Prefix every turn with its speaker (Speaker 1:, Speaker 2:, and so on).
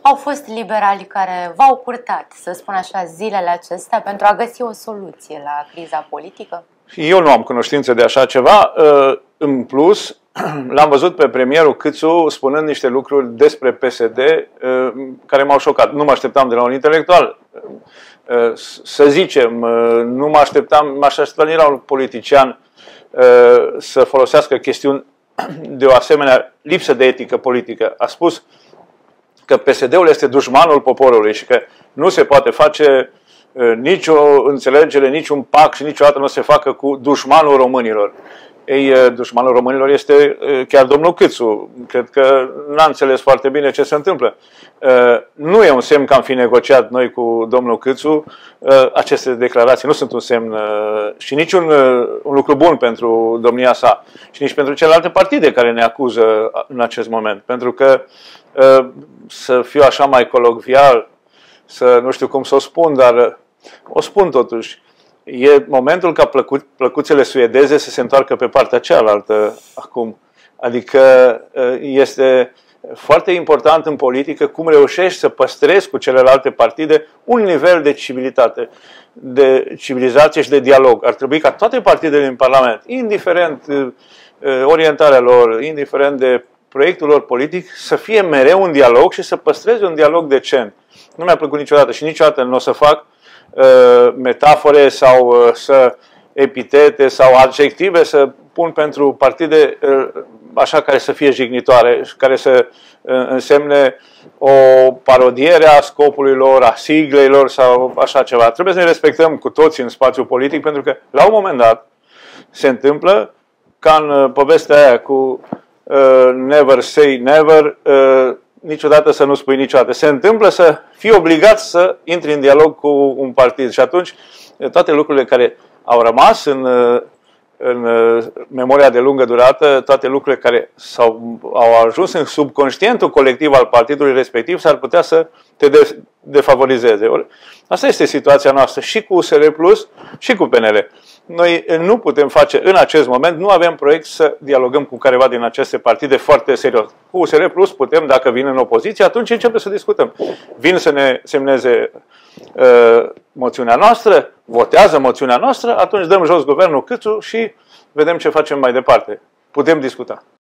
Speaker 1: Au fost liberali care v-au purtat, să spun așa, zilele acestea pentru a găsi o soluție la criza politică?
Speaker 2: Eu nu am cunoștință de așa ceva. În plus, l-am văzut pe premierul Câțu spunând niște lucruri despre PSD care m-au șocat. Nu mă așteptam de la un intelectual. Să zicem, nu mă așteptam, m-aș aștepta de la un politician să folosească chestiuni de o asemenea lipsă de etică politică. A spus că PSD-ul este dușmanul poporului și că nu se poate face nicio înțelegere, niciun pact și niciodată nu se facă cu dușmanul românilor. Ei, dușmanul românilor este chiar domnul Câțu. Cred că n-a înțeles foarte bine ce se întâmplă. Nu e un semn că am fi negociat noi cu domnul Câțu. Aceste declarații nu sunt un semn și nici un lucru bun pentru domnia sa și nici pentru celelalte partide care ne acuză în acest moment. Pentru că, să fiu așa mai colocvial, să nu știu cum să o spun, dar o spun totuși, e momentul ca plăcuțele suedeze să se întoarcă pe partea cealaltă acum. Adică este foarte important în politică cum reușești să păstrezi cu celelalte partide un nivel de civilitate, de civilizație și de dialog. Ar trebui ca toate partidele din Parlament, indiferent orientarea lor, indiferent de proiectul lor politic, să fie mereu un dialog și să păstreze un dialog decent. Nu mi-a plăcut niciodată și niciodată nu o să fac metafore sau epitete sau adjective să pun pentru partide așa care să fie jignitoare, care să însemne o parodiere a scopului lor, a siglei lor sau așa ceva. Trebuie să ne respectăm cu toții în spațiul politic, pentru că la un moment dat se întâmplă ca în povestea aia cu never say never, niciodată să nu spui niciodată. Se întâmplă să fii obligat să intri în dialog cu un partid și atunci toate lucrurile care au rămas în memoria de lungă durată, toate lucrurile care au ajuns în subconștientul colectiv al partidului respectiv s-ar putea să te defavorizeze. Asta este situația noastră și cu USR Plus și cu PNL. Noi nu putem face în acest moment, nu avem proiect să dialogăm cu careva din aceste partide foarte serios. Cu USR Plus putem, dacă vin în opoziție, atunci începem să discutăm. Vin să ne semneze moțiunea noastră, votează moțiunea noastră, atunci dăm jos guvernul Câțu și vedem ce facem mai departe. Putem discuta.